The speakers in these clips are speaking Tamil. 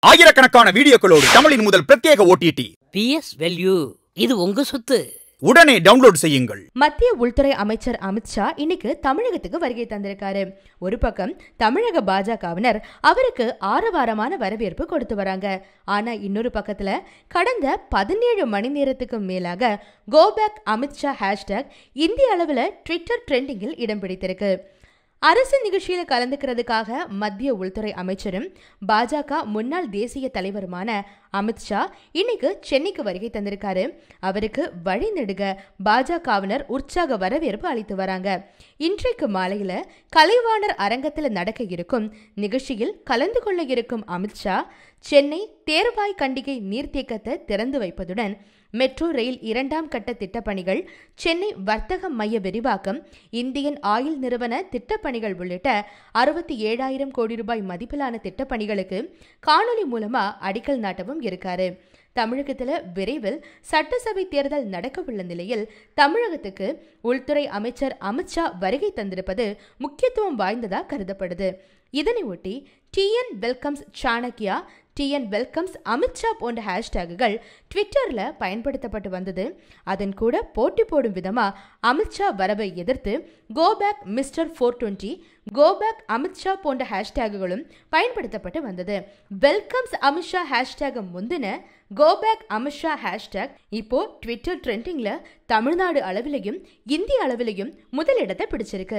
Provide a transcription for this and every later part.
ஆயிரக்கணக்கான வீடியோக்களோடு தமிழின் முதல் பிரத்யேக OTT PS Value. இது உங்க சொத்து. உடனே டவுன்லோட் செய்யுங்கள். மத்திய உள்துறை அமைச்சர் அமித்ஷா இன்னைக்கு தமிழகத்துக்கு வருகை தந்திருக்காரு. ஒரு பக்கம் தமிழக பாஜகவினர் அவருக்கு ஆரவாரமான வரவேற்பு கொடுத்து வராங்க. ஆனா இன்னொரு பக்கத்துல கடந்த 17 மணி நேரத்துக்கு மேலாக கோபேக் அமித்ஷா ஹேஷ்டாக் இந்திய அளவுல ட்விட்டர் ட்ரெண்டிங்கில் இடம் பிடித்திருக்கு. அரசு நிகழ்ச்சியில கலந்துக்கிறதுக்காக மத்திய உள்துறை அமைச்சரும் பாஜக முன்னாள் தேசிய தலைவருமான அமித்ஷா இன்னைக்கு சென்னைக்கு வருகை தந்திருக்காரு. அவருக்கு வழிநெடுக பாஜகவினர் உற்சாக வரவேற்பு அளித்து வராங்க. இன்றைக்கு மாலையில கலைவாணர் அரங்கத்தில் நடக்க இருக்கும் நிகழ்ச்சியில் கலந்து கொள்ள இருக்கும் அமித்ஷா சென்னை தேர்வாய் கண்டிகை நீர்த்தேக்கத்தை திறந்து வைப்பதுடன் மெட்ரோ ரயில் 2ஆம் கட்ட திட்டப்பணிகள், சென்னை வர்த்தக மைய விரிவாக்கம், இந்தியன் ஆயில் நிறுவன திட்டப்பணிகள் உள்ளிட்ட 67,000 கோடி ரூபாய் மதிப்பிலான திட்டப்பணிகளுக்கு காணொலி மூலமா அடிக்கல் நாட்டவும் இருக்காரு. தமிழகத்துல விரைவில் சட்டசபை தேர்தல் நடக்கவுள்ள நிலையில் தமிழகத்துக்கு உள்துறை அமைச்சர் அமித்ஷா வருகை தந்திருப்பது முக்கியத்துவம் வாய்ந்ததா கருதப்படுது. இதனை ஒட்டி TN welcomes Chanakya, TN welcomes Amit Shah போன்ற ஹேஷ்டேக்குகள் ட்விட்டர்ல பயன்படுத்தப்பட்டு வந்தது. அதன் கூட போட்டி போடும் விதமா அமித்ஷா வரவை எதிர்த்து கோபேக் மிஸ்டர் 420, கோபேக் அமித்ஷா போன்ற ஹேஷ்டேக்குகளும் பயன்படுத்தப்பட்டு வந்தது. வெல்கம்ஸ் அமித்ஷா ஹேஷ்டேக் முந்தின கோபேக் அமித்ஷா ஹேஷ்டேக் இப்போ ட்விட்டர் ட்ரெண்டிங்ல தமிழ்நாடு அளவிலையும் இந்திய அளவிலையும் முதலிடத்தை பிடிச்சிருக்கு.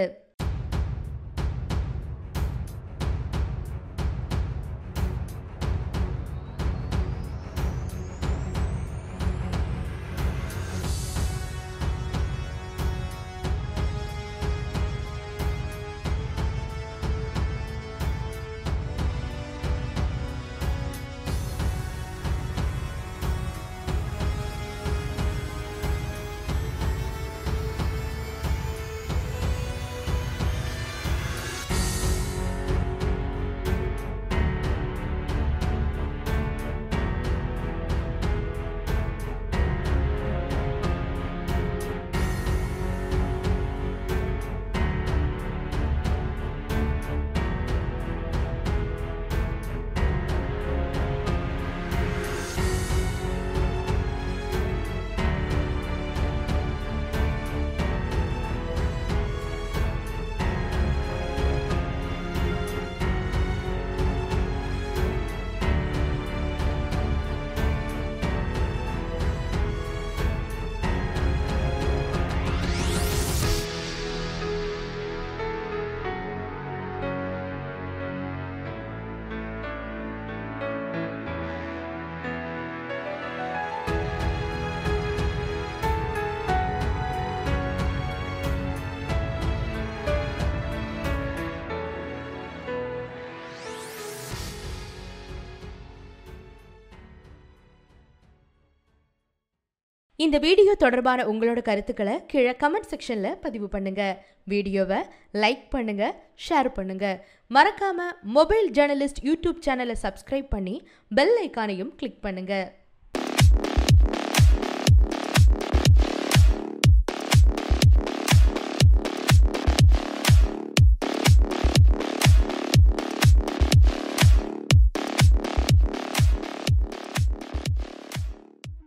இந்த வீடியோ தொடர்பான உங்களோட கருத்துக்களை கீழே கமெண்ட் செக்ஷன்ல பதிவு பண்ணுங்க. வீடியோவை லைக் பண்ணுங்க, ஷேர் பண்ணுங்க. மறக்காம மொபைல் ஜேர்னலிஸ்ட் யூடியூப் சேனலை சப்ஸ்கிரைப் பண்ணி பெல் ஐகானையும் கிளிக் பண்ணுங்க.